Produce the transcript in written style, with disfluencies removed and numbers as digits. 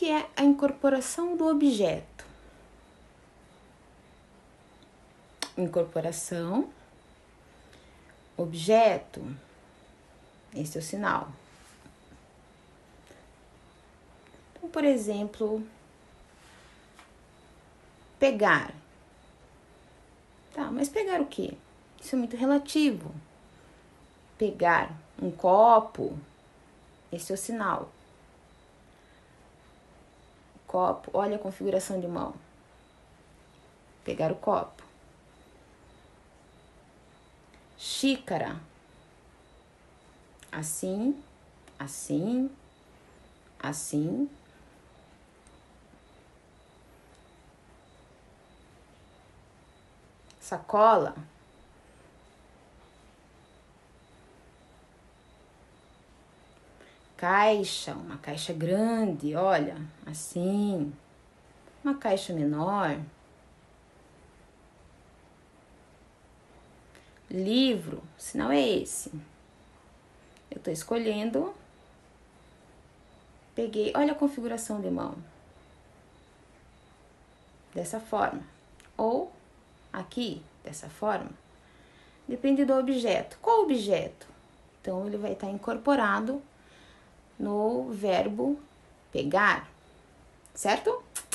que é a incorporação do objeto? Incorporação, objeto, esse é o sinal. Então, por exemplo, pegar. Tá, mas pegar o quê? Isso é muito relativo. Pegar um copo, esse é o sinal. Copo, olha a configuração de mão. Pegar o copo. Xícara. Assim, assim, assim. Sacola. Caixa, uma caixa grande, olha, assim. Uma caixa menor. Livro, o sinal é esse. Eu tô escolhendo. Peguei, olha a configuração de mão. Dessa forma. Ou aqui, dessa forma. Depende do objeto. Qual objeto? Então, ele vai estar incorporado no verbo pegar, certo?